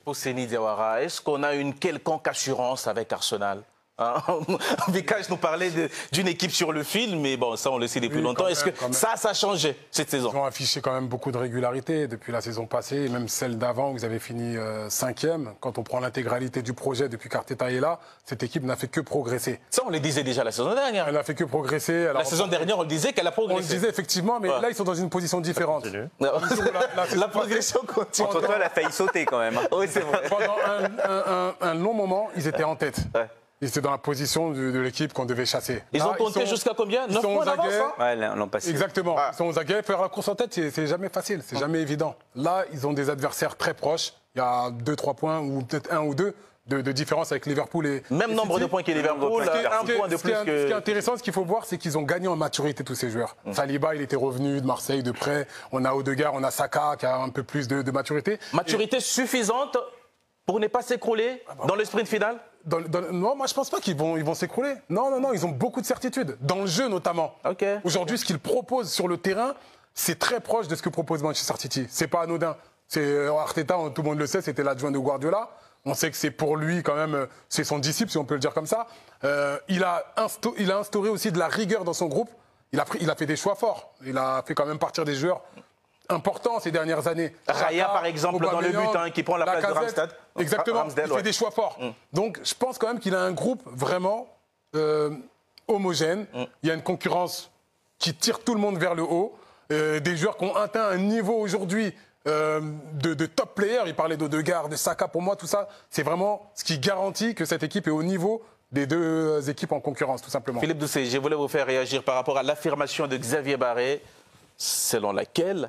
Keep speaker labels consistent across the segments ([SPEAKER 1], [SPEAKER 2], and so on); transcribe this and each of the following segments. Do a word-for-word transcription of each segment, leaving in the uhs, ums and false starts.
[SPEAKER 1] Ousseyni Diawara, est-ce qu'on a une quelconque assurance avec Arsenal? Hein, Vikash nous parlait d'une équipe sur le fil, mais bon, ça on le sait depuis oui, longtemps. Est-ce que ça, ça a changé cette saison?
[SPEAKER 2] Ils ont affiché quand même beaucoup de régularité depuis la saison passée, et même celle d'avant où ils avaient fini euh, cinquième. Quand on prend l'intégralité du projet depuis qu'Arteta est là, cette équipe n'a fait que progresser.
[SPEAKER 1] Ça, on le disait déjà la saison dernière.
[SPEAKER 2] Elle n'a fait que progresser.
[SPEAKER 1] Alors, la saison dernière, on le disait qu'elle a progressé.
[SPEAKER 2] On le disait effectivement, mais ouais. là, ils sont dans une position différente.
[SPEAKER 1] La, la, la progression continue.
[SPEAKER 3] Entre-temps, elle a failli sauter quand même.
[SPEAKER 1] Oui, c'est vrai.
[SPEAKER 2] Pendant un, un, un, un long moment, ils étaient en tête. Ouais. Ils étaient dans la position de, de l'équipe qu'on devait chasser.
[SPEAKER 1] Ils là, ont compté jusqu'à combien? neuf points d'avance, hein?
[SPEAKER 3] Ouais, l'an passé.
[SPEAKER 2] Exactement. Ah. Ils sont aux aguets. Faire la course en tête, c'est jamais facile, c'est jamais évident. Là, ils ont des adversaires très proches. Il y a deux, trois points, ou peut-être un ou deux, de, de différence avec Liverpool et
[SPEAKER 1] Même et nombre City. de points que Liverpool, un point de plus
[SPEAKER 2] ce
[SPEAKER 1] que...
[SPEAKER 2] Ce qui est intéressant, ce qu'il faut voir, c'est qu'ils ont gagné en maturité, tous ces joueurs. Mmh. Saliba, il était revenu de Marseille de près. On a Odegaard, on a Saka, qui a un peu plus de, de maturité.
[SPEAKER 1] Maturité et... suffisante pour ne pas s'écrouler ah bah, dans le sprint final?
[SPEAKER 2] Dans, dans, non, moi je pense pas qu'ils vont, ils vont s'écrouler. Non, non, non, ils ont beaucoup de certitudes. Dans le jeu notamment.
[SPEAKER 1] Okay.
[SPEAKER 2] Aujourd'hui, ce qu'ils proposent sur le terrain, c'est très proche de ce que propose Manchester City. C'est pas anodin. C'est Arteta, tout le monde le sait, c'était l'adjoint de Guardiola. On sait que c'est pour lui quand même, c'est son disciple, si on peut le dire comme ça. Euh, il, a insta il a instauré aussi de la rigueur dans son groupe. Il a, pris, il a fait des choix forts. Il a fait quand même partir des joueurs important ces dernières années.
[SPEAKER 1] Raya, par exemple, dans le but, hein, qui prend la, la place Casette, de Ramsdale.
[SPEAKER 2] Exactement,
[SPEAKER 1] Ramsdale,
[SPEAKER 2] il
[SPEAKER 1] ouais.
[SPEAKER 2] fait des choix forts. Mm. Donc, je pense quand même qu'il a un groupe vraiment euh, homogène. Mm. Il y a une concurrence qui tire tout le monde vers le haut. Euh, des joueurs qui ont atteint un niveau aujourd'hui euh, de, de top player. Il parlait d'Odegaard, de Saka. Pour moi, tout ça, c'est vraiment ce qui garantit que cette équipe est au niveau des deux équipes en concurrence, tout simplement.
[SPEAKER 1] Philippe Doucet, je voulais vous faire réagir par rapport à l'affirmation de Xavier Barré, selon laquelle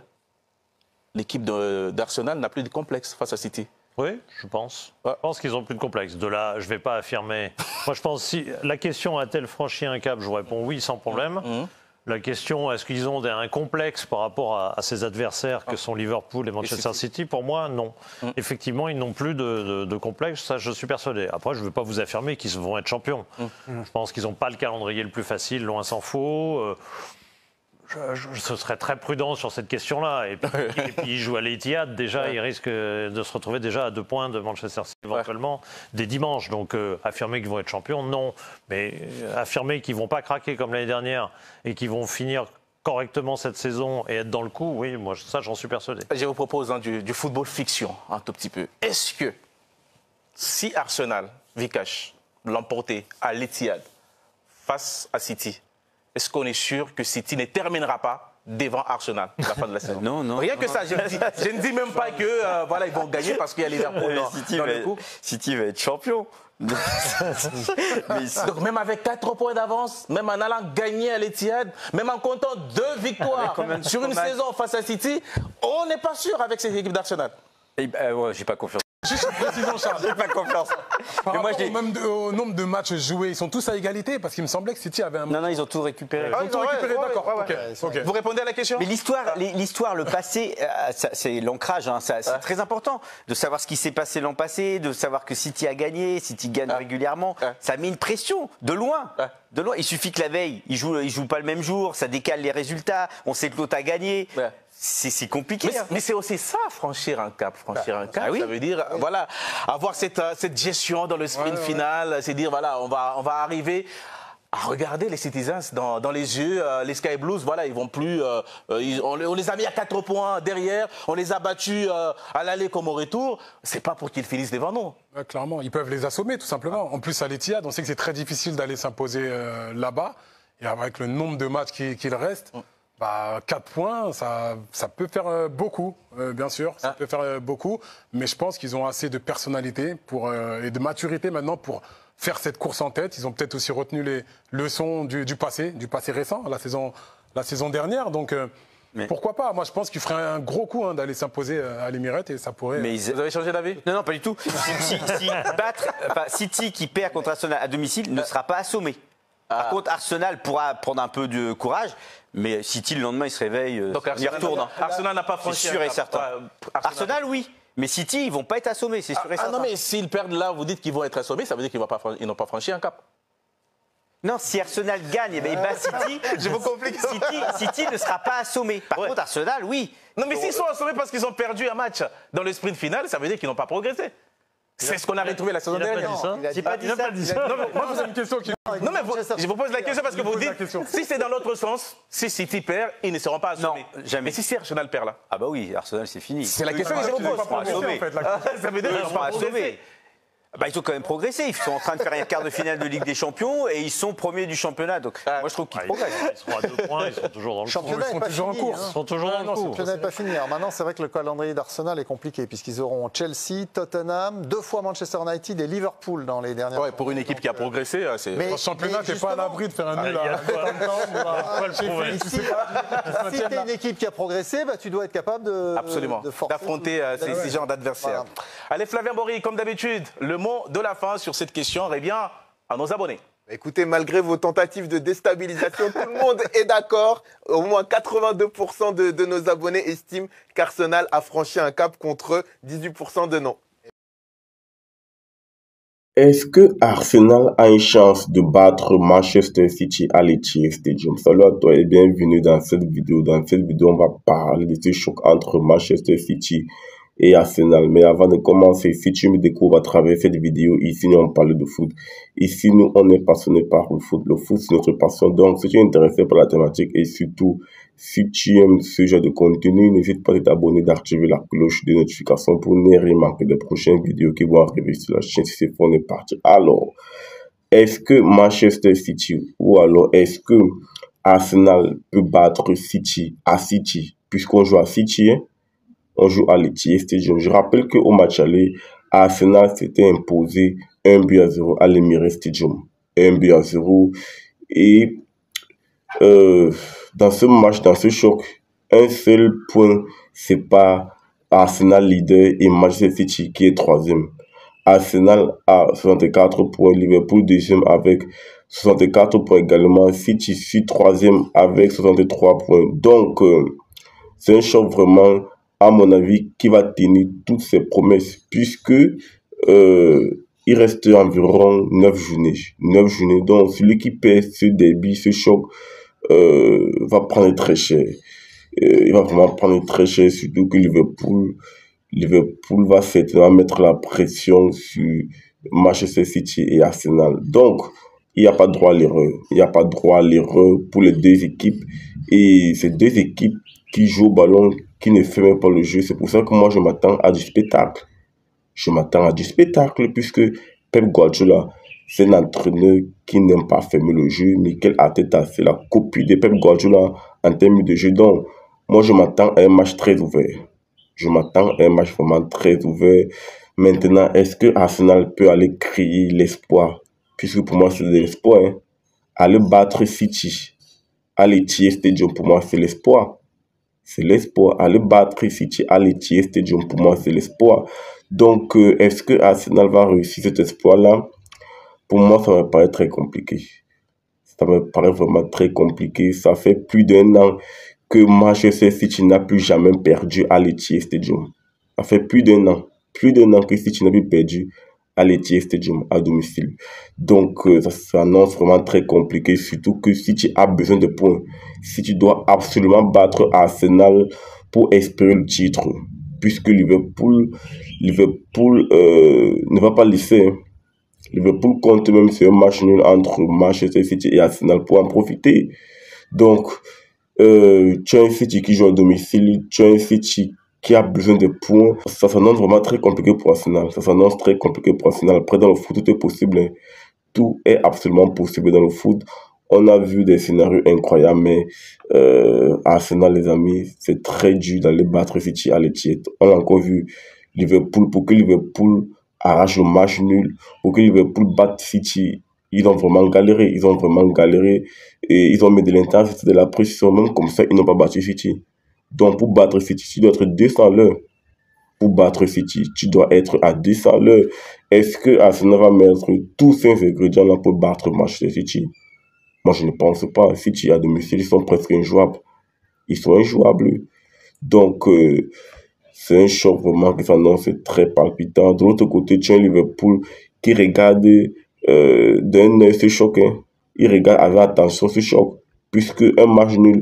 [SPEAKER 1] l'équipe d'Arsenal n'a plus de complexe face à City.
[SPEAKER 4] Oui, je pense. Ouais. Je pense qu'ils n'ont plus de complexe. De là, je ne vais pas affirmer. Moi, je pense si la question a-t-elle franchi un cap, je vous réponds oui, sans problème. Mmh. La question, est-ce qu'ils ont un complexe par rapport à, à ces adversaires que sont Liverpool et Manchester et City? Pour moi, non. Mmh. Effectivement, ils n'ont plus de, de, de complexe, ça, je suis persuadé. Après, je ne veux pas vous affirmer qu'ils vont être champions. Mmh. Je pense qu'ils n'ont pas le calendrier le plus facile, loin s'en faut. Euh, Je, je, je serais très prudent sur cette question-là. Et puis, et puis ils jouent à l'Etihad. Déjà, ouais. ils risquent de se retrouver déjà à deux points de Manchester City éventuellement ouais. dès dimanche. Donc, euh, affirmer qu'ils vont être champions, non. Mais euh, affirmer qu'ils ne vont pas craquer comme l'année dernière et qu'ils vont finir correctement cette saison et être dans le coup, oui, moi, ça, j'en suis persuadé.
[SPEAKER 1] Je vous propose hein, du, du football fiction, un tout petit peu. Est-ce que si Arsenal, Vikash, l'emportait à l'Etihad face à City, est-ce qu'on est sûr que City ne terminera pas devant Arsenal à la fin de la saison?
[SPEAKER 3] Non, non.
[SPEAKER 1] Rien
[SPEAKER 3] non,
[SPEAKER 1] que ça. Je, dis, je ne dis même pas que euh, voilà, ils vont gagner parce qu'il y a Liverpool dans,
[SPEAKER 3] City,
[SPEAKER 1] dans
[SPEAKER 3] va,
[SPEAKER 1] le coup.
[SPEAKER 3] City va être champion.
[SPEAKER 1] Mais donc même avec quatre points d'avance, même en allant gagner à l'Etihad, même en comptant deux victoires sur une saison face à City, on n'est pas sûr avec cette équipe d'Arsenal.
[SPEAKER 3] Euh, ouais, j'ai pas confiance.
[SPEAKER 2] Juste une précision, Charles.
[SPEAKER 3] J'ai pas confiance.
[SPEAKER 2] Par
[SPEAKER 3] Mais
[SPEAKER 2] rapport
[SPEAKER 3] moi,
[SPEAKER 2] au, même de, au nombre de matchs joués, ils sont tous à égalité parce qu'il me semblait que City avait un.
[SPEAKER 3] Non, non, ils ont tout récupéré.
[SPEAKER 2] Ah, ils ont tout récupéré,
[SPEAKER 1] ouais,
[SPEAKER 2] d'accord.
[SPEAKER 1] Ouais, ouais,
[SPEAKER 2] okay.
[SPEAKER 1] ouais. Okay. Vous répondez à la question?
[SPEAKER 3] Mais l'histoire, l'histoire, le passé, c'est l'ancrage. Hein, c'est ouais. très important de savoir ce qui s'est passé l'an passé, de savoir que City a gagné, City gagne ouais. régulièrement. Ouais. Ça met une pression de loin. Ouais. De loin. Il suffit que la veille, ils jouent, ils jouent pas le même jour, ça décale les résultats. On sait que l'autre a gagné. Ouais. C'est compliqué.
[SPEAKER 1] Mais,
[SPEAKER 3] hein.
[SPEAKER 1] mais c'est aussi ça, franchir un cap. Franchir
[SPEAKER 3] bah,
[SPEAKER 1] un cap,
[SPEAKER 3] ah oui.
[SPEAKER 1] ça veut dire, oui. voilà, avoir cette, cette gestion dans le sprint ouais, final, ouais. c'est dire, voilà, on va, on va arriver à regarder les Citizens dans, dans les yeux. Euh, les Sky Blues, voilà, ils vont plus. Euh, ils, on, on les a mis à quatre points derrière, on les a battus euh, à l'aller comme au retour. C'est pas pour qu'ils finissent devant nous.
[SPEAKER 2] Ouais, clairement, ils peuvent les assommer, tout simplement. En plus, à l'Etihad, on sait que c'est très difficile d'aller s'imposer euh, là-bas. Et avec le nombre de matchs qu'il qu'il reste. Mm. Bah, quatre points, ça, ça peut faire euh, beaucoup, euh, bien sûr, ça ah. peut faire euh, beaucoup, mais je pense qu'ils ont assez de personnalité pour, euh, et de maturité maintenant pour faire cette course en tête. Ils ont peut-être aussi retenu les leçons du, du passé, du passé récent, la saison, la saison dernière, donc euh, mais... pourquoi pas? Moi, je pense qu'il ferait un gros coup hein, d'aller s'imposer à l'Émirette et ça pourrait...
[SPEAKER 3] Mais ils...
[SPEAKER 1] Vous avez changé d'avis?
[SPEAKER 3] Non, non, pas du tout. si, si, battre, enfin, City qui perd contre Arsenal à domicile ne sera pas assommé. Ah. Par contre, Arsenal pourra prendre un peu de courage, mais City, le lendemain, il se réveille,
[SPEAKER 1] donc,
[SPEAKER 3] il retourne. Hein.
[SPEAKER 1] Arsenal n'a pas franchi.
[SPEAKER 3] C'est sûr et certain. Ouais, Arsenal, Arsenal, oui. Mais City, ils ne vont pas être assommés, c'est sûr
[SPEAKER 1] ah,
[SPEAKER 3] et certain.
[SPEAKER 1] Ah non, mais s'ils perdent là, vous dites qu'ils vont être assommés, ça veut dire qu'ils n'ont pas franchi un cap.
[SPEAKER 3] Non, si Arsenal gagne et ben, il bat City, je vous complique. City, City ne sera pas assommé. Par ouais. contre, Arsenal, oui.
[SPEAKER 1] Non, mais s'ils sont assommés parce qu'ils ont perdu un match dans le sprint final, ça veut dire qu'ils n'ont pas progressé. C'est ce qu'on a retrouvé la saison dernière.
[SPEAKER 3] J'ai pas dit ça.
[SPEAKER 1] Non, mais moi, vous une question qui... Non, mais vous, je vous pose la question parce que vous dites, si c'est dans l'autre sens, si City perd, ils ne seront pas assommés.
[SPEAKER 3] Non, jamais.
[SPEAKER 1] Mais si c'est Arsenal perd là?
[SPEAKER 3] Ah bah oui, Arsenal, c'est fini.
[SPEAKER 1] C'est la question que je vous pose. Ça veut dire qu'ils sont pas assommés.
[SPEAKER 3] Bah, ils ont quand même progressé. Ils sont en train de faire un quart de finale de Ligue des Champions et ils sont premiers du championnat. Donc,
[SPEAKER 1] ah,
[SPEAKER 3] moi, je trouve qu'ils
[SPEAKER 4] ah,
[SPEAKER 3] progressent.
[SPEAKER 4] Ils sont à deux points, ils sont toujours dans le
[SPEAKER 2] championnat. Ils sont toujours en course.
[SPEAKER 4] Ils sont toujours dans le coup.
[SPEAKER 5] Le championnat n'est pas fini. Alors maintenant, c'est vrai que le calendrier d'Arsenal est compliqué puisqu'ils auront Chelsea, Tottenham, deux fois Manchester United et Liverpool dans les dernières.
[SPEAKER 1] Ouais, pour une équipe qui a progressé, c'est.
[SPEAKER 2] Le championnat, t'es pas à l'abri de faire un nul.
[SPEAKER 5] Si t'es une équipe qui a progressé, bah, tu dois être capable de.
[SPEAKER 1] Absolument. D'affronter ces, ces genres d'adversaires. Voilà. Allez, Flavien Bory, comme d'habitude, le mot de la fin sur cette question revient à nos abonnés.
[SPEAKER 6] Écoutez, malgré vos tentatives de déstabilisation, tout le monde est d'accord. Au moins quatre-vingt-deux pour cent de, de nos abonnés estiment qu'Arsenal a franchi un cap contre dix-huit pour cent de non.
[SPEAKER 7] Est-ce que Arsenal a une chance de battre Manchester City à l'Etihad Stadium? Salut à toi et bienvenue dans cette vidéo. Dans cette vidéo, on va parler de ce choc entre Manchester City et Arsenal. Mais avant de commencer, si tu me découvres à travers cette vidéo, ici nous on parle de foot. Ici nous on est passionné par le foot. Le foot c'est notre passion. Donc si tu es intéressé par la thématique et surtout si tu aimes ce genre de contenu, n'hésite pas à t'abonner, d'activer la cloche de notification pour ne rien manquer des prochaines vidéos qui vont arriver sur la chaîne. Si c'est fort, on est parti. Alors, est-ce que Manchester City ou alors est-ce que Arsenal peut battre City à City puisqu'on joue à City, hein? On joue à l'Etihad Stadium. Je rappelle qu'au match aller, Arsenal s'était imposé un but à zéro à l'Emirates Stadium. un but à zéro. Et euh, dans ce match, dans ce choc, un seul point sépare Arsenal leader et Manchester City qui est troisième. Arsenal a soixante-quatre points, Liverpool deuxième avec soixante-quatre points également. City suit troisième avec soixante-trois points. Donc, euh, c'est un choc vraiment, à mon avis, qui va tenir toutes ses promesses, puisque euh, il reste environ neuf journées. neuf journées. Donc, celui qui perd ce derby, ce choc, euh, va prendre très cher. Euh, il va vraiment prendre très cher, surtout que Liverpool, Liverpool va certainement mettre la pression sur Manchester City et Arsenal. Donc, il n'y a pas droit à l'erreur. Il n'y a pas droit à l'erreur pour les deux équipes. Et ces deux équipes qui jouent au ballon, qui ne fait même pas le jeu. C'est pour ça que moi, je m'attends à du spectacle. Je m'attends à du spectacle puisque Pep Guardiola, c'est un entraîneur qui n'aime pas fermer le jeu. Mikel Arteta, c'est la copie de Pep Guardiola en termes de jeu. Donc, moi, je m'attends à un match très ouvert. Je m'attends à un match vraiment très ouvert. Maintenant, est-ce que Arsenal peut aller créer l'espoir? Puisque pour moi, c'est de l'espoir. Hein. Aller battre City à l'Etihad Stadium, pour moi, c'est l'espoir. C'est l'espoir. Aller battre City à l'Etihad Stadium, pour moi, c'est l'espoir. Donc, euh, est-ce que Arsenal va réussir cet espoir-là? Pour moi, ça me paraît très compliqué. Ça me paraît vraiment très compliqué. Ça fait plus d'un an que Manchester City n'a plus jamais perdu à l'Etihad Stadium. Ça fait plus d'un an. Plus d'un an que City n'a plus perdu à l'Etihad Stadium à domicile. Donc, euh, ça s'annonce vraiment très compliqué, surtout que City a besoin de points. City doit absolument battre Arsenal pour espérer le titre, puisque Liverpool, Liverpool euh, ne va pas laisser. Liverpool compte même sur un match nul entre Manchester City et Arsenal pour en profiter. Donc, euh, tu as un City qui joue à domicile, tu as un City qui a besoin de points. Ça s'annonce vraiment très compliqué pour Arsenal. Ça s'annonce très compliqué pour Arsenal. Après, dans le foot, tout est possible. Hein. Tout est absolument possible dans le foot. On a vu des scénarios incroyables, mais euh, Arsenal, les amis, c'est très dur d'aller battre City à l'Etihad. On a encore vu Liverpool, pour que Liverpool arrache le match nul, pour que Liverpool batte City, ils ont vraiment galéré. Ils ont vraiment galéré et ils ont mis de l'intensité, de la pression. Même comme ça, ils n'ont pas battu City. Donc, pour battre City, tu dois être deux cents à l'heure. Pour battre City, tu dois être à deux cents à l'heure. Est-ce que Arsenal va mettre tous ces ingrédients-là pour battre Manchester City? Moi, je ne pense pas. City à domicile, ils sont presque injouables. Ils sont injouables. Donc, euh, c'est un choc vraiment qui s'annonce très palpitant. De l'autre côté, tu as Liverpool qui regarde euh, d'un œil ce choc. Hein. Il regarde avec attention ce choc. Puisque un match nul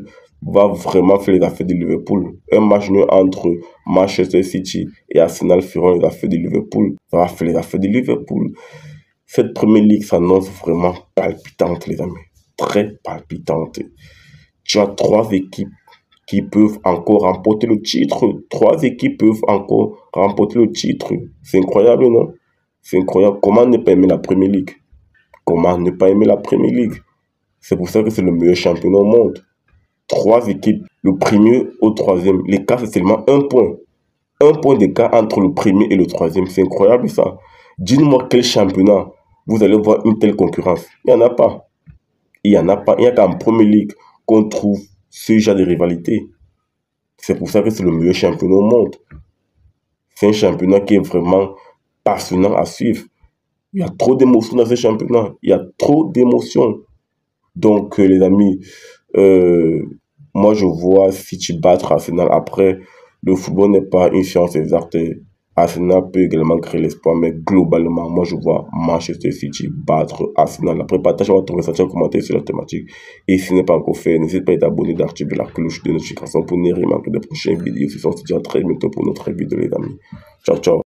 [SPEAKER 7] va vraiment faire les affaires de Liverpool. Un match nul entre Manchester City et Arsenal feront les affaires de Liverpool. Ça va faire les affaires de Liverpool. Cette première ligue s'annonce vraiment palpitante, les amis. Très palpitante. Tu as trois équipes qui peuvent encore remporter le titre. Trois équipes peuvent encore remporter le titre. C'est incroyable, non? C'est incroyable. Comment ne pas aimer la Premier League? Comment ne pas aimer la Premier League? C'est pour ça que c'est le meilleur championnat au monde. Trois équipes, le premier au troisième. L'écart, c'est seulement un point. Un point d'écart entre le premier et le troisième. C'est incroyable, ça. Dis-moi quel championnat vous allez voir une telle concurrence. Il n'y en a pas. Il n'y en a pas. Il n'y a qu'en Premier League qu'on trouve ce genre de rivalité. C'est pour ça que c'est le meilleur championnat au monde. C'est un championnat qui est vraiment passionnant à suivre. Il y a trop d'émotions dans ce championnat. Il y a trop d'émotions. Donc, euh, les amis, euh, moi, je vois City battre Arsenal. Après, le football n'est pas une science exacte. Arsenal peut également créer l'espoir, mais globalement, moi, je vois Manchester City battre Arsenal. Après, partagez votre ressenti en commentaire sur la thématique. Et si ce n'est pas encore fait, n'hésitez pas à être abonné, d'activer la cloche de notification pour ne rien manquer des prochaines vidéos. On se dit à très bientôt pour notre vidéo, les amis. Ciao, ciao.